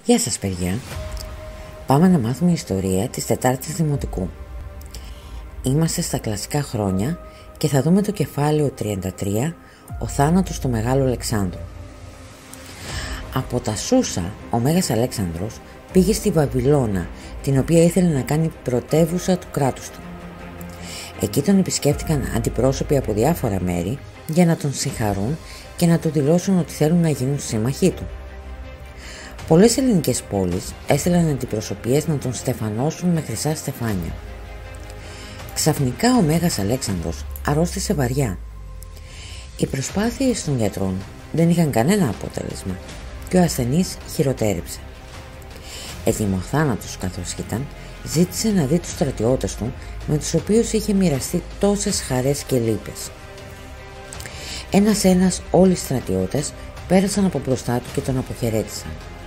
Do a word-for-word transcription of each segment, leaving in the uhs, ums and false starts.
Γεια σας παιδιά, πάμε να μάθουμε ιστορία της τετάρτης δημοτικού. Είμαστε στα κλασικά χρόνια και θα δούμε το κεφάλαιο τριάντα τρία, ο θάνατος του Μεγάλου Αλεξάνδρου. Από τα Σούσα, ο Μέγας Αλέξανδρος πήγε στη Βαβυλώνα, την οποία ήθελε να κάνει πρωτεύουσα του κράτους του. Εκεί τον επισκέφτηκαν αντιπρόσωποι από διάφορα μέρη για να τον συγχαρούν και να του δηλώσουν ότι θέλουν να γίνουν σύμμαχοί του. Πολλές ελληνικές πόλεις έστειλαν αντιπροσωπείες να τον στεφανώσουν με χρυσά στεφάνια. Ξαφνικά ο Μέγας Αλέξανδρος αρρώστησε βαριά. Οι προσπάθειες των γιατρών δεν είχαν κανένα αποτέλεσμα και ο ασθενής χειροτέρεψε. Ετοιμοθάνατος καθώς ήταν, ζήτησε να δει τους στρατιώτες του με τους οποίους είχε μοιραστεί τόσες χαρές και λύπες. Ένας-ένας όλοι οι στρατιώτες πέρασαν από μπροστά του και τον αποχαιρέτησαν.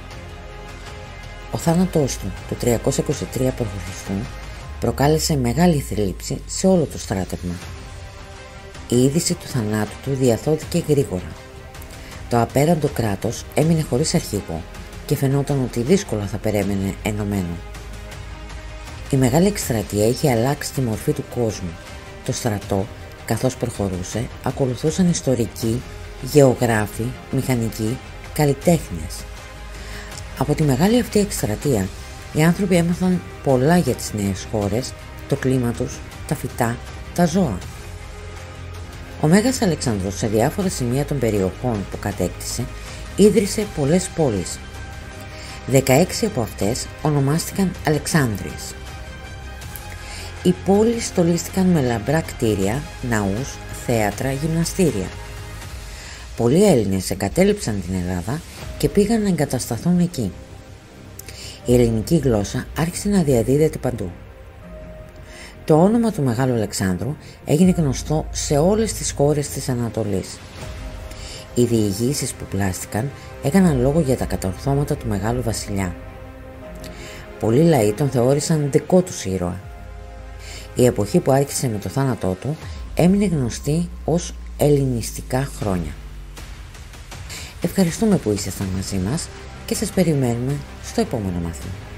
Ο θάνατός του το τριακόσια είκοσι τρία π χ προκάλεσε μεγάλη θλίψη σε όλο το στράτευμα. Η είδηση του θανάτου του διαδόθηκε γρήγορα. Το απέραντο κράτος έμεινε χωρίς αρχηγό και φαινόταν ότι δύσκολα θα περέμενε ενωμένο. Η μεγάλη εκστρατεία είχε αλλάξει τη μορφή του κόσμου. Το στρατό, καθώς προχωρούσε, ακολουθούσαν ιστορικοί, γεωγράφοι, μηχανικοί, καλλιτέχνες. Από τη μεγάλη αυτή εκστρατεία, οι άνθρωποι έμαθαν πολλά για τις νέες χώρες, το κλίμα τους, τα φυτά, τα ζώα. Ο Μέγας Αλέξανδρος σε διάφορα σημεία των περιοχών που κατέκτησε ίδρυσε πολλές πόλεις. δεκαέξι από αυτές ονομάστηκαν Αλεξάνδρειες. Οι πόλεις στολίστηκαν με λαμπρά κτίρια, ναούς, θέατρα, γυμναστήρια. Πολλοί Έλληνες εγκατέλειψαν την Ελλάδα και πήγαν να εγκατασταθούν εκεί. Η ελληνική γλώσσα άρχισε να διαδίδεται παντού. Το όνομα του Μεγάλου Αλεξάνδρου έγινε γνωστό σε όλες τις χώρες της Ανατολής. Οι διηγήσεις που πλάστηκαν έκαναν λόγο για τα κατορθώματα του Μεγάλου Βασιλιά. Πολλοί λαοί τον θεώρησαν δικό τους ήρωα. Η εποχή που άρχισε με το θάνατό του έμεινε γνωστή ως ελληνιστικά χρόνια. Ευχαριστούμε που ήσασταν μαζί μας και σας περιμένουμε στο επόμενο μάθημα.